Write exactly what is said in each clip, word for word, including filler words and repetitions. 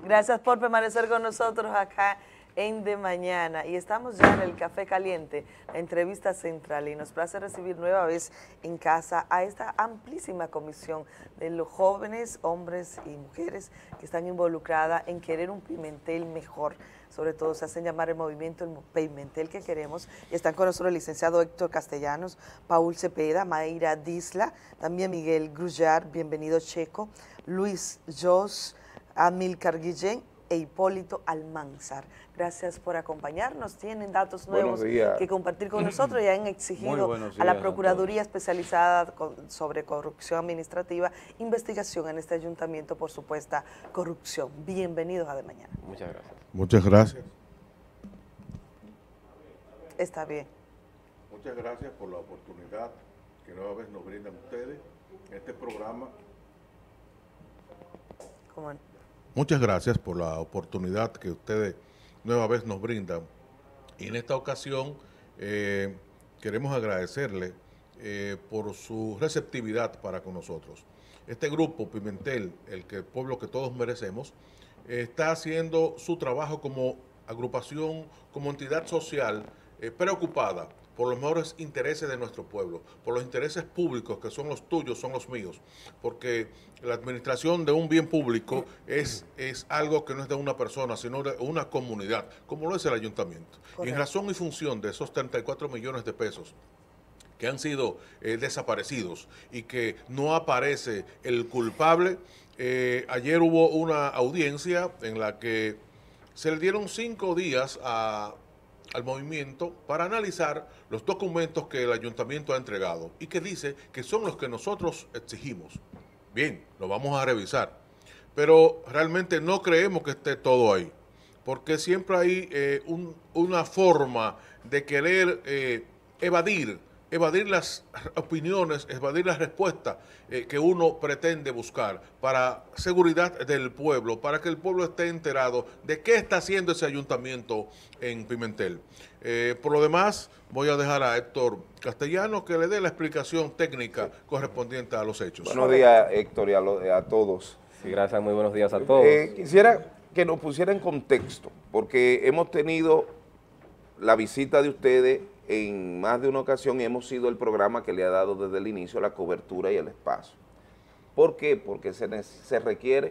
Gracias por permanecer con nosotros acá en De Mañana. Y estamos ya en el Café Caliente, la entrevista central, y nos place recibir nueva vez en casa a esta amplísima comisión de los jóvenes, hombres y mujeres que están involucradas en querer un Pimentel mejor. Sobre todo se hacen llamar el movimiento el Pimentel que queremos. Están con nosotros el licenciado Héctor Castellanos, Paul Cepeda, Mayra Disla, también Miguel Grullar, bienvenido Checo, Luis Jos, Amílcar Guillén e Hipólito Almanzar. Gracias por acompañarnos. Tienen datos nuevos que compartir con nosotros y han exigido a la Procuraduría Especializada sobre Corrupción Administrativa investigación en este ayuntamiento por supuesta corrupción. Bienvenidos a De Mañana. Muchas gracias. Muchas gracias. Está bien. Muchas gracias por la oportunidad que nueva vez nos brindan ustedes en este programa. ¿Cómo? Muchas gracias por la oportunidad que ustedes nueva vez nos brindan. Y en esta ocasión eh, queremos agradecerle eh, por su receptividad para con nosotros. Este grupo Pimentel, el que el pueblo que todos merecemos, eh, está haciendo su trabajo como agrupación, como entidad social eh, preocupada por los mejores intereses de nuestro pueblo, por los intereses públicos que son los tuyos, son los míos, porque la administración de un bien público es, es algo que no es de una persona, sino de una comunidad, como lo es el ayuntamiento. Y en razón y función de esos treinta y cuatro millones de pesos que han sido eh, desaparecidos y que no aparece el culpable, eh, ayer hubo una audiencia en la que se le dieron cinco días a... al movimiento para analizar los documentos que el ayuntamiento ha entregado y que dice que son los que nosotros exigimos. Bien, lo vamos a revisar, pero realmente no creemos que esté todo ahí, porque siempre hay eh, un, una forma de querer eh, evadir, evadir las opiniones, evadir las respuestas eh, que uno pretende buscar para seguridad del pueblo, para que el pueblo esté enterado de qué está haciendo ese ayuntamiento en Pimentel. Eh, por lo demás, voy a dejar a Héctor Castellanos que le dé la explicación técnica correspondiente a los hechos. Buenos días, Héctor, y a, lo, a todos. Sí, gracias, muy buenos días a todos. Eh, quisiera que nos pusiera en contexto, porque hemos tenido la visita de ustedes en más de una ocasión y hemos sido el programa que le ha dado desde el inicio la cobertura y el espacio. ¿Por qué? Porque se, se requiere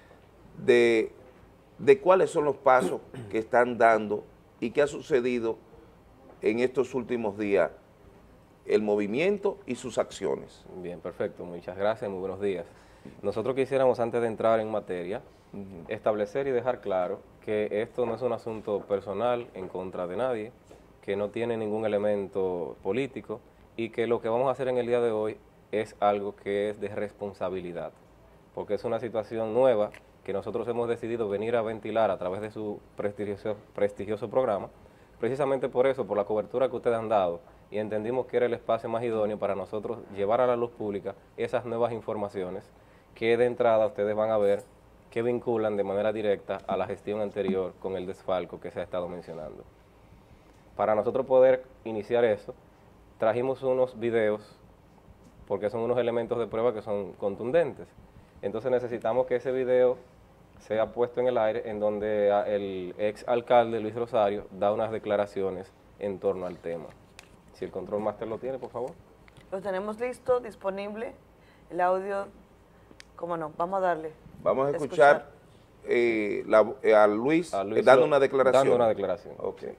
de, de cuáles son los pasos que están dando y qué ha sucedido en estos últimos días, el movimiento y sus acciones. Bien, perfecto, muchas gracias, muy buenos días. Nosotros quisiéramos, antes de entrar en materia, uh-huh. establecer y dejar claro que esto no es un asunto personal en contra de nadie, que no tiene ningún elemento político y que lo que vamos a hacer en el día de hoy es algo que es de responsabilidad, porque es una situación nueva que nosotros hemos decidido venir a ventilar a través de su prestigioso, prestigioso programa, precisamente por eso, por la cobertura que ustedes han dado, y entendimos que era el espacio más idóneo para nosotros llevar a la luz pública esas nuevas informaciones que de entrada ustedes van a ver que vinculan de manera directa a la gestión anterior con el desfalco que se ha estado mencionando. Para nosotros poder iniciar eso, trajimos unos videos, porque son unos elementos de prueba que son contundentes. Entonces necesitamos que ese video sea puesto en el aire, en donde el ex alcalde Luis Rosario da unas declaraciones en torno al tema. Si el control master lo tiene, por favor. Lo tenemos listo, disponible, el audio, ¿cómo no? Vamos a darle. Vamos a escuchar, escuchar. Eh, la, eh, a Luis, a Luis eh, dando lo, una declaración. Dando una declaración. Okay.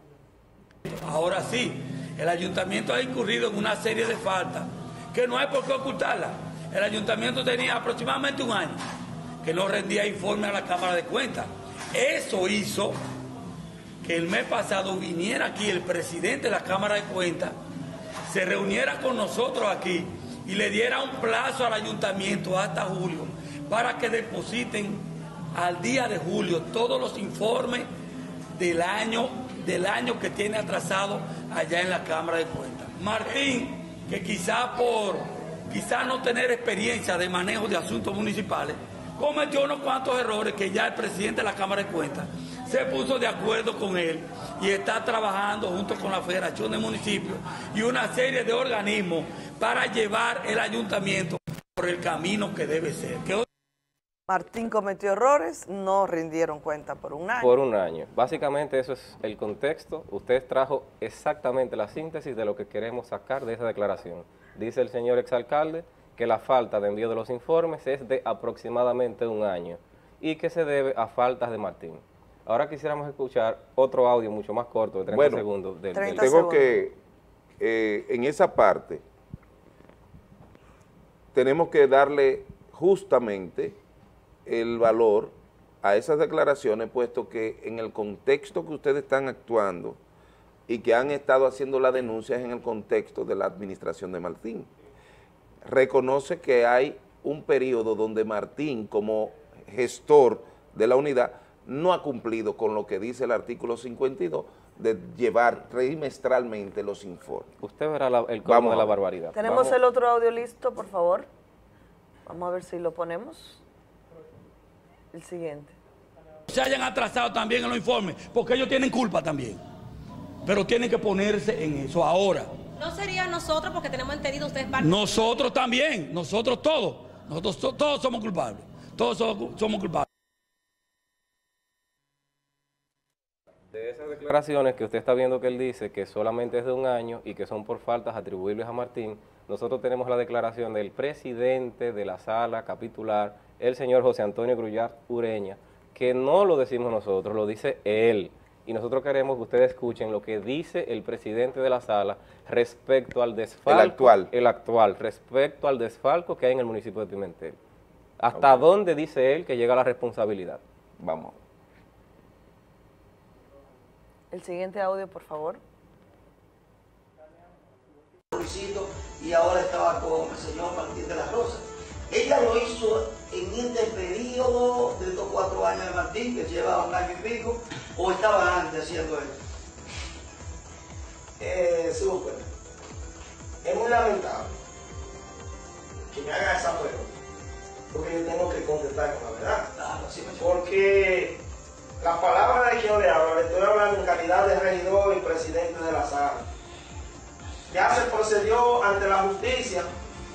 Ahora sí, el ayuntamiento ha incurrido en una serie de faltas que no hay por qué ocultarla. El ayuntamiento tenía aproximadamente un año que no rendía informe a la Cámara de Cuentas. Eso hizo que el mes pasado viniera aquí el presidente de la Cámara de Cuentas, se reuniera con nosotros aquí y le diera un plazo al ayuntamiento hasta julio para que depositen al día de julio todos los informes del año, del año que tiene atrasado allá en la Cámara de Cuentas. Martín, que quizá por quizá no tener experiencia de manejo de asuntos municipales, cometió unos cuantos errores que ya el presidente de la Cámara de Cuentas se puso de acuerdo con él y está trabajando junto con la Federación de Municipios y una serie de organismos para llevar el ayuntamiento por el camino que debe ser. Que Martín cometió errores, no rindieron cuenta por un año. Por un año. Básicamente eso es el contexto. Usted trajo exactamente la síntesis de lo que queremos sacar de esa declaración. Dice el señor exalcalde que la falta de envío de los informes es de aproximadamente un año y que se debe a faltas de Martín. Ahora quisiéramos escuchar otro audio mucho más corto, de treinta bueno, segundos. Del, treinta del... Tengo que, eh, en esa parte, tenemos que darle justamente el valor a esas declaraciones, puesto que en el contexto que ustedes están actuando y que han estado haciendo las denuncias en el contexto de la administración de Martín. Reconoce que hay un periodo donde Martín, como gestor de la unidad, no ha cumplido con lo que dice el artículo cincuenta y dos de llevar trimestralmente los informes. Usted verá la, el colmo de la barbaridad. Tenemos Vamos. el otro audio listo, por favor. Vamos a ver si lo ponemos. El siguiente. Se hayan atrasado también en los informes, porque ellos tienen culpa también. Pero tienen que ponerse en eso ahora. No sería nosotros, porque tenemos entendido ustedes parte. Nosotros también, nosotros todos. Nosotros to- todos somos culpables. Todos somos, somos culpables. De esas declaraciones que usted está viendo que él dice que solamente es de un año y que son por faltas atribuibles a Martín, nosotros tenemos la declaración del presidente de la sala capitular, el señor José Antonio Grullat Ureña, que no lo decimos nosotros, lo dice él. Y nosotros queremos que ustedes escuchen lo que dice el presidente de la sala respecto al desfalco. El actual. El actual, respecto al desfalco que hay en el municipio de Pimentel. ¿Hasta okay. dónde dice él que llega la responsabilidad? Vamos. El siguiente audio, por favor. Y ahora estaba con el señor Martín de la Rosa. Ella lo hizo en este periodo de estos cuatro años de Martín, que lleva un año y pico, o estaba antes haciendo esto. Eh, súper. Es muy lamentable que me haga esa pregunta, porque yo tengo que contestar con la verdad. Claro, sí me porque la palabra de quien le habla, le estoy hablando en calidad de regidor y presidente de la sala. Ya se procedió ante la justicia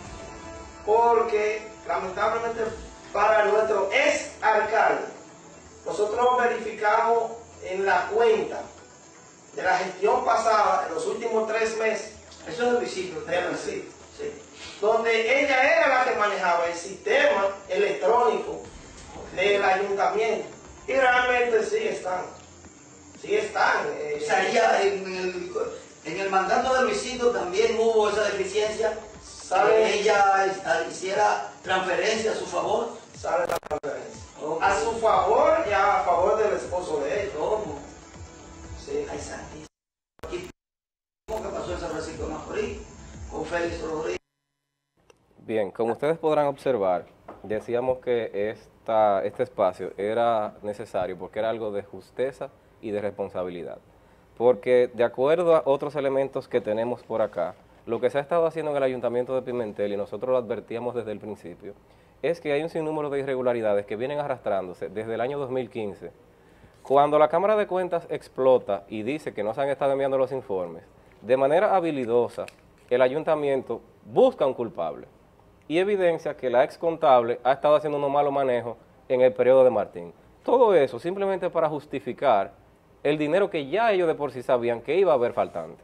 porque lamentablemente para nuestro ex alcalde, nosotros verificamos en la cuenta de la gestión pasada, en los últimos tres meses, eso es el visito, sí, sí, donde ella era la que manejaba el sistema electrónico del ayuntamiento, y realmente sí están, sí están. Eh, o sea, ella en el, en el mandato de Luisito también hubo esa deficiencia, ¿sabe? Que ella hiciera transferencia a su favor. Sale la transferencia. Okay. A su favor y a favor del esposo de ella. ¿Cómo? Sí. Ay, santísimo. ¿Cómo que pasó en San Francisco de Macorís con Félix Rodríguez? Bien, como ustedes podrán observar, decíamos que esta, este espacio era necesario porque era algo de justeza y de responsabilidad. Porque de acuerdo a otros elementos que tenemos por acá, lo que se ha estado haciendo en el Ayuntamiento de Pimentel, y nosotros lo advertíamos desde el principio, es que hay un sinnúmero de irregularidades que vienen arrastrándose desde el año dos mil quince. Cuando la Cámara de Cuentas explota y dice que no se han estado enviando los informes, de manera habilidosa, el Ayuntamiento busca un culpable y evidencia que la ex contable ha estado haciendo un malo manejo en el periodo de Martín. Todo eso simplemente para justificar el dinero que ya ellos de por sí sabían que iba a haber faltante.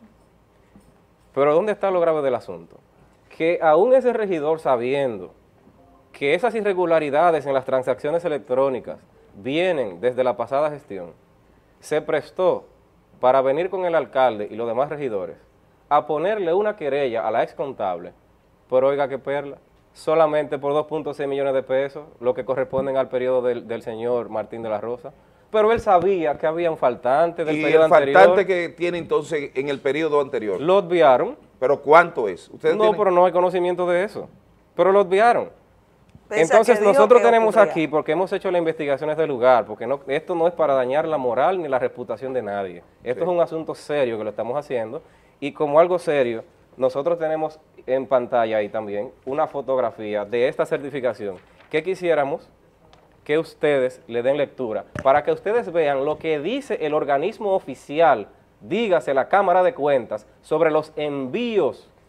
Pero ¿dónde está lo grave del asunto? Que aún ese regidor, sabiendo que esas irregularidades en las transacciones electrónicas vienen desde la pasada gestión, se prestó para venir con el alcalde y los demás regidores a ponerle una querella a la ex contable, pero oiga qué perla, solamente por dos punto seis millones de pesos, lo que corresponden al periodo del, del señor Martín de la Rosa. Pero él sabía que había un faltante del periodo anterior. ¿Y el faltante que tiene entonces en el periodo anterior? Lo obviaron. ¿Pero cuánto es? ¿Ustedes no, tienen? pero no hay conocimiento de eso. Pero lo obviaron. Pese Entonces nosotros tenemos ocurría. aquí, porque hemos hecho las investigaciones del lugar, porque no, esto no es para dañar la moral ni la reputación de nadie. Esto sí. es un asunto serio que lo estamos haciendo, y como algo serio, nosotros tenemos en pantalla ahí también una fotografía de esta certificación que quisiéramos que ustedes le den lectura, para que ustedes vean lo que dice el organismo oficial, dígase la Cámara de Cuentas, sobre los envíos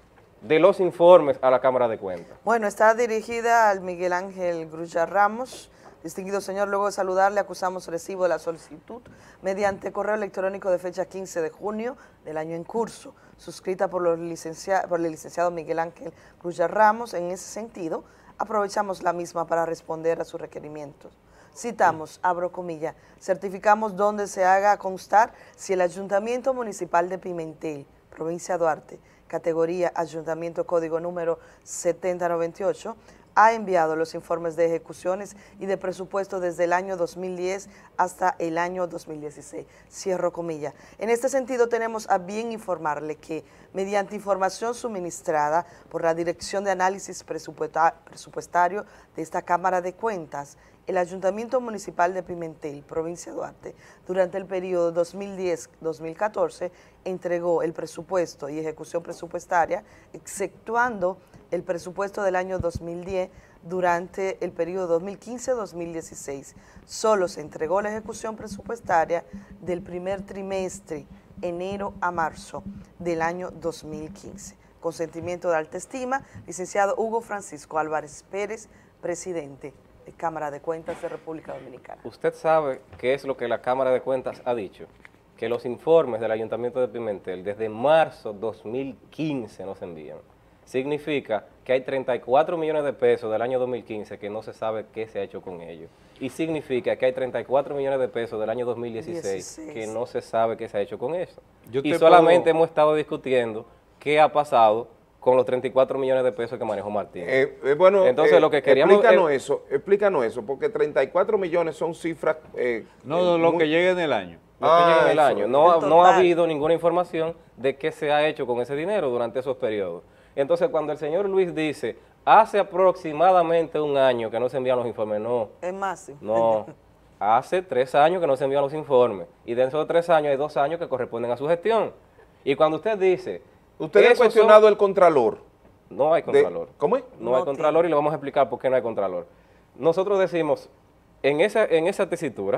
de los informes a la Cámara de Cuentas. Bueno, está dirigida al Miguel Ángel Grulla Ramos. Distinguido señor, luego de saludarle, acusamos recibo de la solicitud mediante correo electrónico de fecha quince de junio del año en curso, suscrita por, los licencia por el licenciado Miguel Ángel Grulla Ramos. En ese sentido, aprovechamos la misma para responder a sus requerimientos. Citamos, abro comilla, certificamos donde se haga constar si el Ayuntamiento Municipal de Pimentel, provincia de Duarte, categoría Ayuntamiento Código número setenta noventa y ocho, ha enviado los informes de ejecuciones y de presupuesto desde el año dos mil diez hasta el año dos mil dieciséis. Cierro comilla. En este sentido, tenemos a bien informarle que, mediante información suministrada por la Dirección de Análisis Presupuestario de esta Cámara de Cuentas, el Ayuntamiento Municipal de Pimentel, provincia de Duarte, durante el periodo dos mil diez a dos mil catorce, entregó el presupuesto y ejecución presupuestaria, exceptuando el presupuesto del año dos mil diez durante el periodo dos mil quince a dos mil dieciséis. Solo se entregó la ejecución presupuestaria del primer trimestre, enero a marzo del año dos mil quince. Consentimiento de alta estima, licenciado Hugo Francisco Álvarez Pérez, presidente de Cámara de Cuentas de República Dominicana. Usted sabe qué es lo que la Cámara de Cuentas ha dicho, que los informes del Ayuntamiento de Pimentel desde marzo dos mil quince no se envían. Significa que hay treinta y cuatro millones de pesos del año dos mil quince que no se sabe qué se ha hecho con ellos. Y significa que hay treinta y cuatro millones de pesos del año dos mil dieciséis dieciséis que no se sabe qué se ha hecho con eso. Yo y solamente puedo... hemos estado discutiendo qué ha pasado con los treinta y cuatro millones de pesos que manejó Martín. Eh, eh, bueno, entonces eh, lo que queríamos... Explícanos es, eso, explícanos eso, porque treinta y cuatro millones son cifras... Eh, no, no, eh, lo muy... que llegue en el año. Lo ah, que llegue en el eso, año. No, no ha habido ninguna información de qué se ha hecho con ese dinero durante esos periodos. Entonces, cuando el señor Luis dice, hace aproximadamente un año que no se envían los informes, no. Es más, sí. No, hace tres años que no se envían los informes. Y dentro de tres años hay dos años que corresponden a su gestión. Y cuando usted dice... ¿Usted ha cuestionado son... el Contralor? No hay Contralor. De, ¿Cómo es? No, no hay Contralor tiene. Y le vamos a explicar por qué no hay Contralor. Nosotros decimos, en esa, en esa tesitura,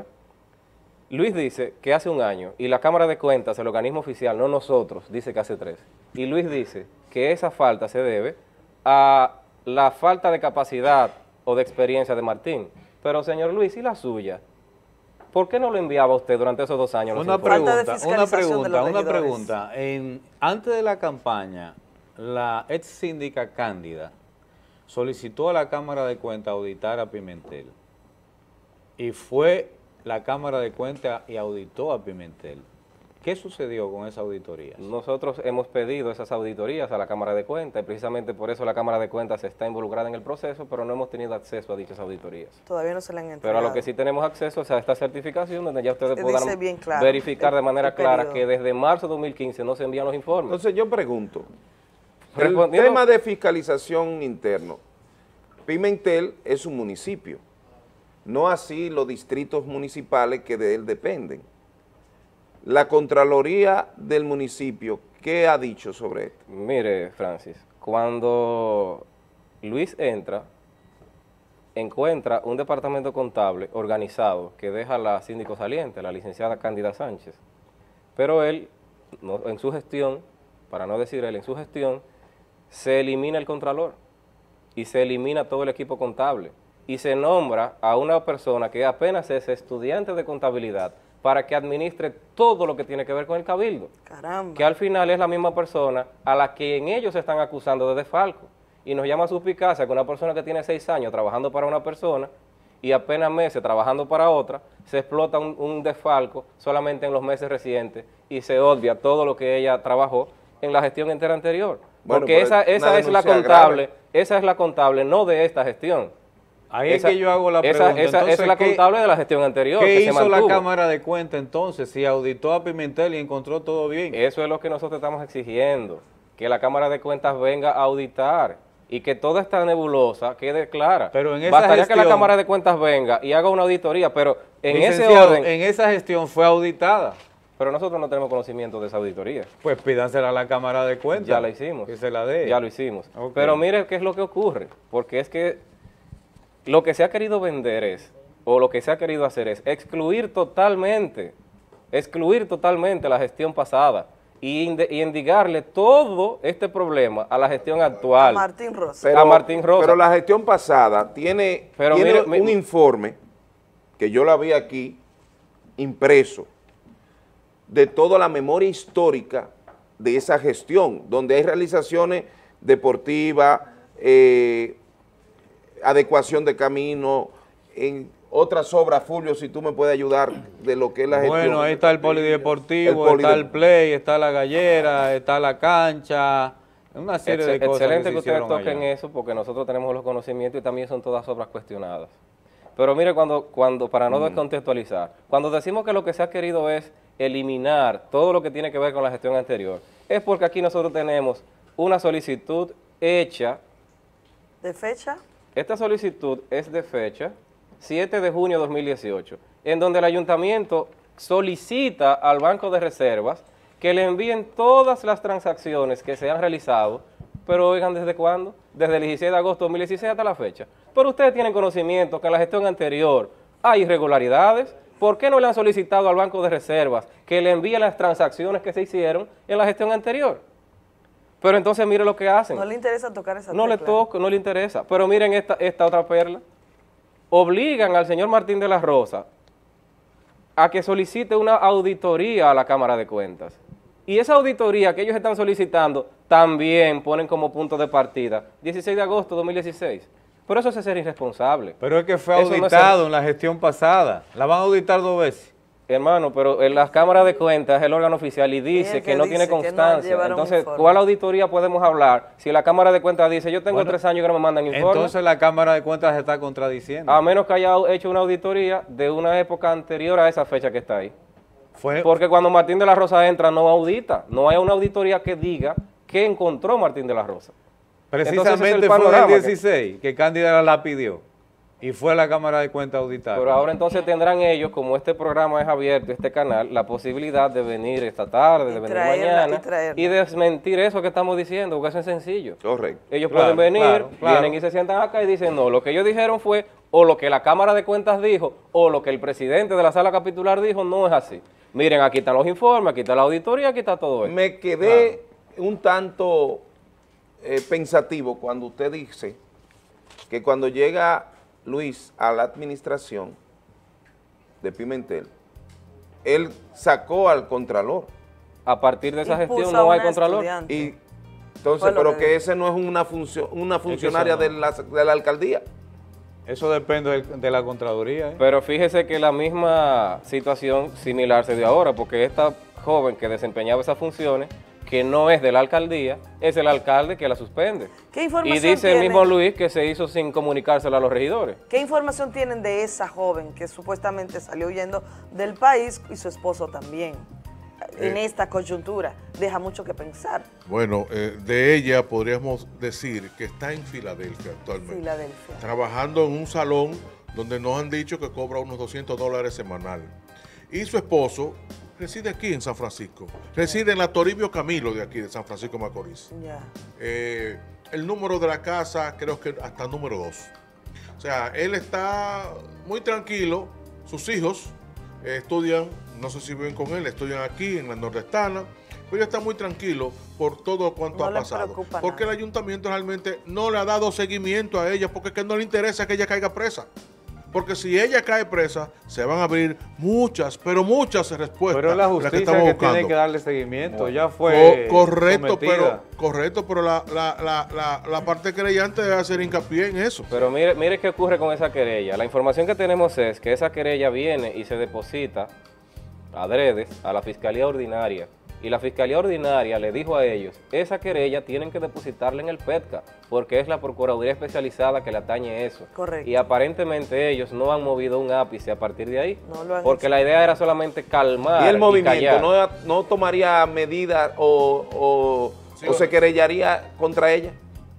Luis dice que hace un año, y la Cámara de Cuentas, el organismo oficial, no nosotros, dice que hace tres. Y Luis dice que esa falta se debe a la falta de capacidad o de experiencia de Martín. Pero, señor Luis, ¿y la suya? ¿Por qué no lo enviaba usted durante esos dos años? Una pregunta, una pregunta, una pregunta. En, antes de la campaña, la ex síndica Cándida solicitó a la Cámara de Cuentas auditar a Pimentel. Y fue la Cámara de Cuentas y auditó a Pimentel. ¿Qué sucedió con esa auditoría? Nosotros hemos pedido esas auditorías a la Cámara de Cuentas y precisamente por eso la Cámara de Cuentas está involucrada en el proceso, pero no hemos tenido acceso a dichas auditorías. Todavía no se le han entregado. Pero a lo que sí tenemos acceso es a esta certificación donde ya ustedes podrán bien claro, verificar el, de manera clara que desde marzo de dos mil quince no se envían los informes. Entonces yo pregunto, el tema de fiscalización interno, Pimentel es un municipio, no así los distritos municipales que de él dependen. La Contraloría del municipio, ¿qué ha dicho sobre esto? Mire, Francis, cuando Luis entra, encuentra un departamento contable organizado que deja la síndico saliente, la licenciada Cándida Sánchez, pero él, no, en su gestión, para no decir él, en su gestión, se elimina el contralor y se elimina todo el equipo contable y se nombra a una persona que apenas es estudiante de contabilidad para que administre todo lo que tiene que ver con el cabildo. Caramba. Que al final es la misma persona a la que en ellos se están acusando de desfalco. Y nos llama a suspicacia que una persona que tiene seis años trabajando para una persona y apenas meses trabajando para otra, se explota un, un desfalco solamente en los meses recientes y se obvia todo lo que ella trabajó en la gestión entera anterior. Bueno, porque esa, esa es la contable, grave. esa es la contable, no de esta gestión. Ahí esa, es que yo hago la pregunta. Esa, esa, esa es la contable de la gestión anterior. ¿Qué que hizo se la Cámara de Cuentas entonces si auditó a Pimentel y encontró todo bien? Eso es lo que nosotros estamos exigiendo, que la Cámara de Cuentas venga a auditar y que toda esta nebulosa quede clara. Pero en esa Bastaría gestión, que la Cámara de Cuentas venga y haga una auditoría, pero en ese orden... en esa gestión fue auditada. Pero nosotros no tenemos conocimiento de esa auditoría. Pues pídansela a la Cámara de Cuentas. Ya la hicimos. Que se la dé. Ya lo hicimos. Okay. Pero mire qué es lo que ocurre, porque es que lo que se ha querido vender es, o lo que se ha querido hacer es excluir totalmente, excluir totalmente la gestión pasada, y, inde, y indicarle todo este problema a la gestión actual. A Martín Rosa. Pero, a Martín Rosa. Pero la gestión pasada tiene, pero tiene mire, un mi, informe, que yo la vi aquí, impreso, de toda la memoria histórica de esa gestión, donde hay realizaciones deportivas, eh, adecuación de camino, en otras obras, Fulvio, si tú me puedes ayudar de lo que es la gestión. Bueno, ahí está el polideportivo, el polide... está el play, está la gallera, está la cancha, una serie Ex de cosas. Excelente que, que ustedes toquen allá. eso, porque nosotros tenemos los conocimientos y también son todas obras cuestionadas. Pero mire, cuando, cuando para no mm. descontextualizar, cuando decimos que lo que se ha querido es eliminar todo lo que tiene que ver con la gestión anterior, es porque aquí nosotros tenemos una solicitud hecha. ¿De fecha? Esta solicitud es de fecha siete de junio de dos mil dieciocho, en donde el ayuntamiento solicita al Banco de Reservas que le envíen todas las transacciones que se han realizado, pero oigan, ¿desde cuándo? Desde el dieciséis de agosto de dos mil dieciséis hasta la fecha. Pero ustedes tienen conocimiento que en la gestión anterior hay irregularidades. ¿Por qué no le han solicitado al Banco de Reservas que le envíe las transacciones que se hicieron en la gestión anterior? Pero entonces mire lo que hacen. No le interesa tocar esa No tecla. le toca, no le interesa. Pero miren esta, esta otra perla. Obligan al señor Martín de la Rosa a que solicite una auditoría a la Cámara de Cuentas. Y esa auditoría que ellos están solicitando también ponen como punto de partida dieciséis de agosto de dos mil dieciséis. Pero eso es ser irresponsable. Pero es que fue Eso auditado no es en la gestión pasada. La van a auditar dos veces. Hermano, pero en las cámaras de cuentas es el órgano oficial y dice que, que no dice tiene constancia. No entonces, ¿cuál auditoría podemos hablar si la Cámara de Cuentas dice, yo tengo bueno, tres años que no me mandan informes? Entonces la Cámara de Cuentas se está contradiciendo. A menos que haya hecho una auditoría de una época anterior a esa fecha que está ahí. Fue, Porque cuando Martín de la Rosa entra no audita, no hay una auditoría que diga qué encontró Martín de la Rosa. Precisamente el fue en el dieciséis que, que Cándida la pidió. Y fue a la Cámara de Cuentas a auditar. Pero ahora entonces tendrán ellos, como este programa es abierto, este canal, la posibilidad de venir esta tarde, de venir mañana y, y desmentir eso que estamos diciendo, porque eso es sencillo. Correcto. Ellos claro, pueden venir, claro, claro. vienen y se sientan acá y dicen, no, lo que ellos dijeron fue, o lo que la Cámara de Cuentas dijo, o lo que el presidente de la Sala Capitular dijo, no es así. Miren, aquí están los informes, aquí está la auditoría, aquí está todo eso. Me quedé claro. un tanto eh, pensativo cuando usted dice que cuando llega Luis a la administración de Pimentel, él sacó al contralor. A partir de esa gestión no hay contralor. Estudiante. Y entonces, pero que, que ese no es una función, una funcionaria es no. de, la, de la alcaldía. Eso depende de, de la Contraloría. ¿eh? Pero fíjese que la misma situación similar se dio ahora, porque esta joven que desempeñaba esas funciones, que no es de la alcaldía, es el alcalde que la suspende. ¿Qué información Y dice tienen? el mismo Luis que se hizo sin comunicárselo a los regidores. ¿Qué información tienen de esa joven que supuestamente salió huyendo del país y su esposo también? En eh, esta coyuntura, deja mucho que pensar. Bueno, eh, de ella podríamos decir que está en Filadelfia actualmente. Filadelfia. Trabajando en un salón donde nos han dicho que cobra unos doscientos dólares semanal. Y su esposo reside aquí en San Francisco. Reside en la Toribio Camilo de aquí, de San Francisco Macorís. Yeah. Eh, el número de la casa creo que hasta el número dos. O sea, él está muy tranquilo. Sus hijos eh, estudian, no sé si viven con él, estudian aquí en la Nordestana, pero está muy tranquilo por todo cuanto no ha pasado. Porque nada. el ayuntamiento realmente no le ha dado seguimiento a ella porque es que no le interesa que ella caiga presa. Porque si ella cae presa, se van a abrir muchas, pero muchas respuestas. Pero la justicia que, que buscando. tiene que darle seguimiento, bueno, ya fue Co correcto, sometida. pero correcto, pero la, la, la, la, la parte querellante debe hacer hincapié en eso. Pero mire, mire qué ocurre con esa querella. La información que tenemos es que esa querella viene y se deposita adredes a la Fiscalía Ordinaria. Y la Fiscalía Ordinaria le dijo a ellos, esa querella tienen que depositarla en el PETCA, porque es la Procuraduría Especializada que le atañe eso. Correcto. Y aparentemente ellos no han movido un ápice a partir de ahí, no lo han porque hecho. La idea era solamente calmar y el y movimiento callar. no, no tomaría medidas o, o, sí, o se querellaría contra ella.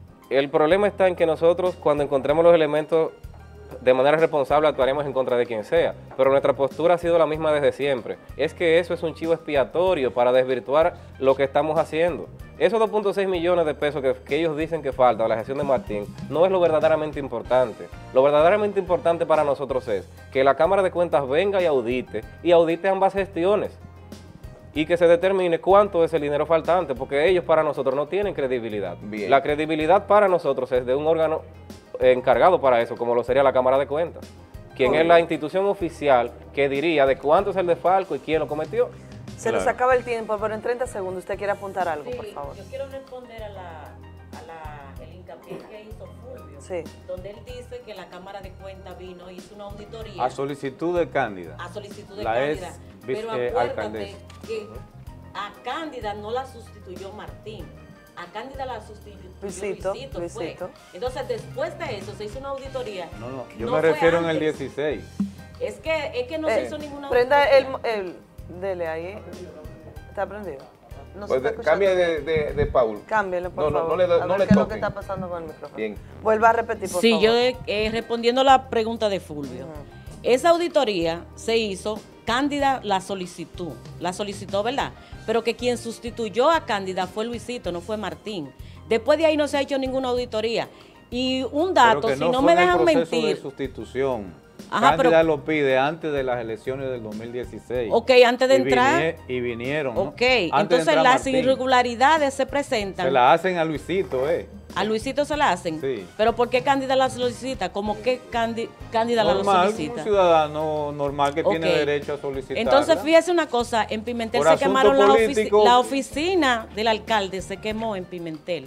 El problema está en que nosotros, cuando encontremos los elementos, de manera responsable actuaremos en contra de quien sea, pero nuestra postura ha sido la misma desde siempre. Es que eso es un chivo expiatorio para desvirtuar lo que estamos haciendo. Esos dos punto seis millones de pesos que, que ellos dicen que falta a la gestión de Martín no es lo verdaderamente importante. Lo verdaderamente importante para nosotros es que la Cámara de Cuentas venga y audite, y audite ambas gestiones. y que se determine cuánto es el dinero faltante, porque ellos para nosotros no tienen credibilidad. Bien. La credibilidad para nosotros es de un órgano encargado para eso, como lo sería la Cámara de Cuentas, quien Correcto. es la institución oficial que diría de cuánto es el desfalco y quién lo cometió. Se nos acaba el tiempo, pero en treinta segundos usted quiere apuntar algo, Sí, por favor. yo quiero responder a la, a la, el hincapié que hizo Fulvio, Sí. donde él dice que la Cámara de Cuentas vino, hizo una auditoría. A solicitud de Cándida. A solicitud de la Cándida. ex Pero vice- eh, acuérdate alcaldesa. que a Cándida no la sustituyó Martín. A Cándida la sustituyó Luisito, Luisito, Luisito. fue. Entonces, después de eso, se hizo una auditoría. No, no, yo No me fue refiero en el antes. dieciséis. Es que, es que no se Eh, hizo ninguna prenda el, auditoría. el, dele ahí. ¿Está prendido? No se Pues está de- escuchando. cambie de, de, de Paul. Cámbielo, por No, no, favor. no le, do- A no ver le qué es lo que toquen. está pasando con el micrófono. Bien. Vuelva a repetir, por Sí, favor. yo eh, respondiendo a la pregunta de Fulvio. Esa auditoría se hizo, Cándida la solicitó, la solicitó, ¿verdad? Pero que quien sustituyó a Cándida fue Luisito, no fue Martín. Después de ahí no se ha hecho ninguna auditoría. Y un dato, Pero que si no no fue me en el dejan proceso mentir. de sustitución. Ajá, Cándida pero- lo pide antes de las elecciones del dos mil dieciséis. Ok, antes de Y entrar. vinie- y vinieron, ¿no? Ok, Antes de entonces entrar las Martín. irregularidades se presentan. Se la hacen a Luisito, ¿eh? A Luisito se la hacen. Sí. Pero ¿por qué Cándida la solicita? ¿Cómo que Cándi- Cándida la Normal, solicita? un ciudadano normal que tiene Ok. derecho a solicitar. Entonces, fíjese una cosa, en Pimentel Por se asunto quemaron la, ofici- político. la oficina del alcalde, se quemó en Pimentel.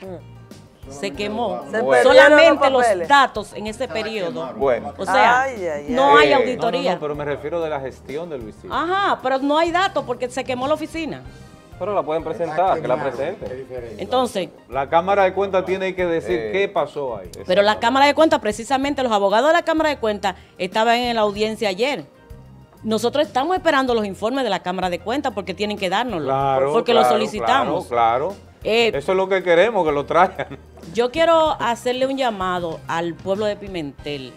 Se quemó. Se Bueno. Solamente perdieron los los papeles. datos en ese periodo. Bueno. O sea, Ay, ay, ay. no hay Eh, No, no, auditoría. no, pero me refiero de la gestión de Luisito. Ajá, pero no hay datos porque se quemó la oficina. Pero la pueden presentar, que la presenten. Entonces, La Cámara de Cuentas tiene que decir Eh, qué pasó ahí. pero la Cámara de Cuentas, precisamente los abogados de la Cámara de Cuentas estaban en la audiencia ayer. Nosotros estamos esperando los informes de la Cámara de Cuentas porque tienen que dárnoslo. Claro, porque claro, lo solicitamos. Claro, claro. Eh, Eso es lo que queremos, que lo traigan. Yo quiero hacerle un llamado al pueblo de Pimentel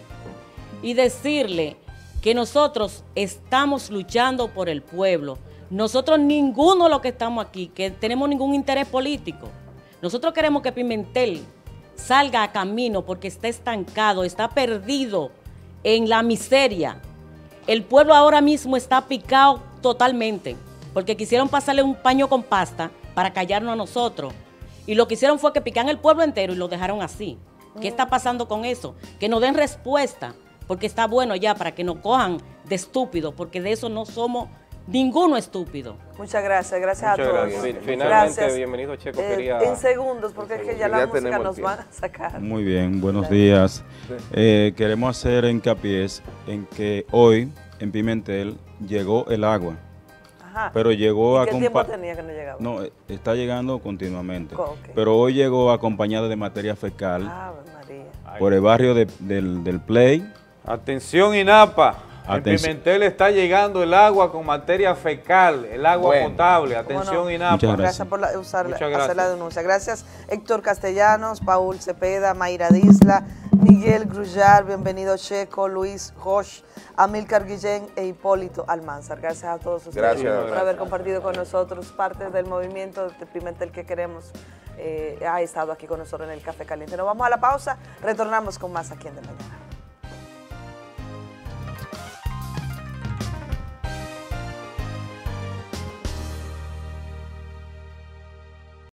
y decirle que nosotros estamos luchando por el pueblo. Nosotros ninguno de los que estamos aquí, que tenemos ningún interés político. Nosotros queremos que Pimentel salga a camino porque está estancado, está perdido en la miseria. El pueblo ahora mismo está picado totalmente porque quisieron pasarle un paño con pasta para callarnos a nosotros. Y lo que hicieron fue que pican el pueblo entero y lo dejaron así. ¿Qué está pasando con eso? Que nos den respuesta, porque está bueno ya para que nos cojan de estúpidos, porque de eso no somos ninguno estúpido. Muchas gracias, gracias Muchas a todos. gracias. Fin- Finalmente, Gracias. bienvenido, Checo. Eh, Quería... En segundos, porque es que ya Ya la música tenemos nos el van a sacar. Muy bien, buenos días. Eh, queremos hacer hincapié en que hoy en Pimentel llegó el agua, Ajá. pero llegó ¿Y qué tiempo acompa- tenía que no llegaba? No, eh, está llegando continuamente, Ok. pero hoy llegó acompañada de materia fecal Ave María. por el barrio de- del, del Play. Atención, INAPA. En Atención. Pimentel está llegando el agua con materia fecal, el agua Bueno. potable. ¿Cómo Atención, no? INAPA. Muchas gracias. Gracias por la- usar, Muchas hacer gracias. la denuncia. Gracias, Héctor Castellanos, Paul Cepeda, Mayra Disla, Miguel Grullar, bienvenido Checo, Luis Roche, Amílcar Guillén e Hipólito Almanzar. Gracias a todos ustedes Gracias. por Gracias. haber compartido con nosotros parte del movimiento de Pimentel que queremos. Eh, ha estado aquí con nosotros en el Café Caliente. Nos vamos a la pausa, retornamos con más aquí en De Mañana.